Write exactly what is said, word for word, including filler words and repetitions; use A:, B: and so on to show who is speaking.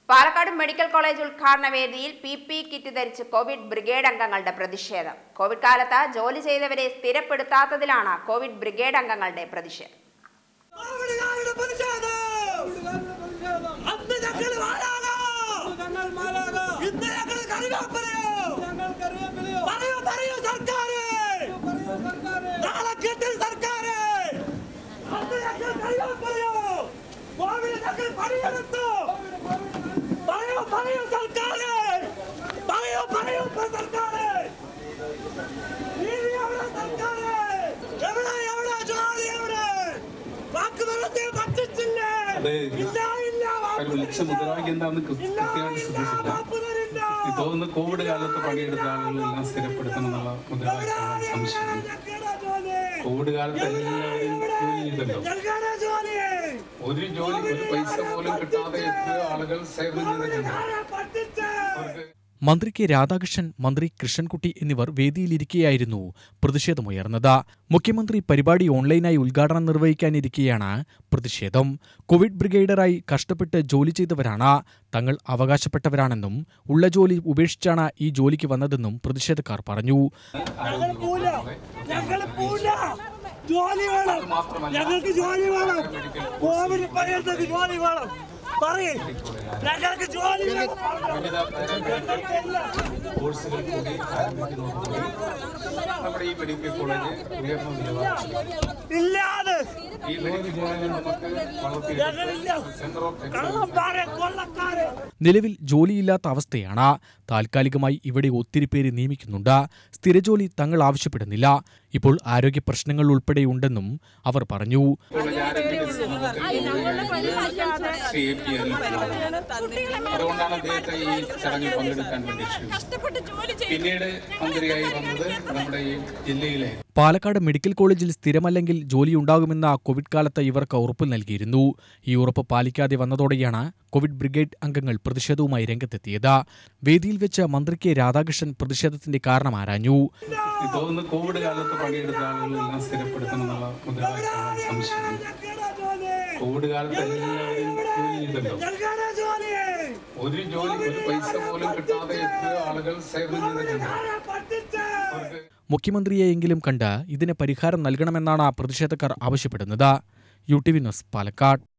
A: Palakkad medical college ഉദ്ഘാടന വേദിയിൽ P P kit ധരിച്ച് കോവിഡ് ബ്രിഗേഡ് അംഗങ്ങളുടെ പ്രതിഷേധം. കോവിഡ് കാലത്ത് ജോലി ചെയ്തവരെ സ്ഥിരപ്പെടുത്താത്തതിലാണ് കോവിഡ് ബ്രിഗേഡ് അംഗങ്ങളുടെ പ്രതിഷേധം.
B: മുദ്രാവാക്യം എന്താണെന്ന് കൃത്യമായിട്ട് ശ്രദ്ധിച്ചില്ല. തോന്നുന്നു കോവിഡ് കാലത്ത് പണിയെടുത്ത ആളുകളെല്ലാം സ്ഥിരപ്പെടുത്തണം എന്നുള്ള മുദ്രാവാക്യമാണ് സംശയം. കോവിഡ് കാലത്ത് എല്ലാവരും ജോലി ചെയ്തല്ലോ. ഒരു ജോലി ഒരു പൈസ പോലും കിട്ടാതെ എത്രയോ ആളുകൾ സേവനം ചെയ്തിട്ടുണ്ട്.
C: മന്ത്രി കെ രാധാകൃഷ്ണൻ, മന്ത്രി കൃഷ്ണൻകുട്ടി എന്നിവർ വേദിയിലിരിക്കെയായിരുന്നു പ്രതിഷേധമുയർന്നത്. മുഖ്യമന്ത്രി പരിപാടി ഓൺലൈനായി ഉദ്ഘാടനം നിർവഹിക്കാനിരിക്കെയാണ് പ്രതിഷേധം. കോവിഡ് ബ്രിഗേഡറായി കഷ്ടപ്പെട്ട് ജോലി ചെയ്തവരാണ് തങ്ങൾ അവകാശപ്പെട്ടവരാണെന്നും ഉള്ള ജോലി ഉപേക്ഷിച്ചാണ് ഈ ജോലിക്ക് വന്നതെന്നും പ്രതിഷേധക്കാർ പറഞ്ഞു.
D: ജോലി വേണം, ഞങ്ങൾക്ക് ജോലി വേണം, കോവിഡ് പണിയെടുത്തത് ജോലി വേണം, പറയും ഞങ്ങൾക്ക് ജോലി ഇല്ലാതെ
C: നിലവിൽ ജോലിയില്ലാത്ത അവസ്ഥയാണ്. താൽക്കാലികമായി ഇവിടെ ഒത്തിരി പേര് നിയമിക്കുന്നുണ്ട്. സ്ഥിരജോലി തങ്ങൾ ആവശ്യപ്പെടുന്നില്ല. ഇപ്പോൾ ആരോഗ്യ പ്രശ്നങ്ങൾ ഉൾപ്പെടെയുണ്ടെന്നും അവർ പറഞ്ഞു.
B: അതുകൊണ്ടാണ് അദ്ദേഹത്തെ ഈ ചടങ്ങിൽ പങ്കെടുക്കാൻ വേണ്ടി പിന്നീട് മന്ത്രിയായി വന്നത് നമ്മുടെ ഈ ജില്ലയിലെ
C: പാലക്കാട് മെഡിക്കൽ കോളേജിൽ സ്ഥിരമല്ലെങ്കിൽ ജോലിയുണ്ടാകുമെന്ന കോവിഡ് കാലത്ത് ഇവർക്ക് ഉറപ്പ് നൽകിയിരുന്നു. ഈ ഉറപ്പ് പാലിക്കാതെ വന്നതോടെയാണ് കോവിഡ് ബ്രിഗേഡ് അംഗങ്ങൾ പ്രതിഷേധവുമായി രംഗത്തെത്തിയത്. വേദിയിൽ വെച്ച് മന്ത്രി കെ രാധാകൃഷ്ണൻ പ്രതിഷേധത്തിന്റെ കാരണം ആരാഞ്ഞു.
B: തോന്നുന്നു കോവിഡ് കാലത്ത് പണിയെടുത്ത ആളുകളെല്ലാം സ്ഥിരപ്പെടുത്തണം എന്നുള്ള മുദ്രാവാക്യമാണ് സംശയം. കോവിഡ് കാലത്ത് എല്ലാവരും ജോലി ചെയ്തല്ലോ. ഒരു ജോലി ഒരു പൈസ പോലും കിട്ടാതെ എത്രയോ ആളുകൾ സേവനം ചെയ്തിട്ടുണ്ട്.
C: മുഖ്യമന്ത്രിയെയെങ്കിലും കണ്ട് ഇതിന് പരിഹാരം നൽകണമെന്നാണ് പ്രതിഷേധക്കാർ ആവശ്യപ്പെടുന്നത്. U T V news, Palakkad.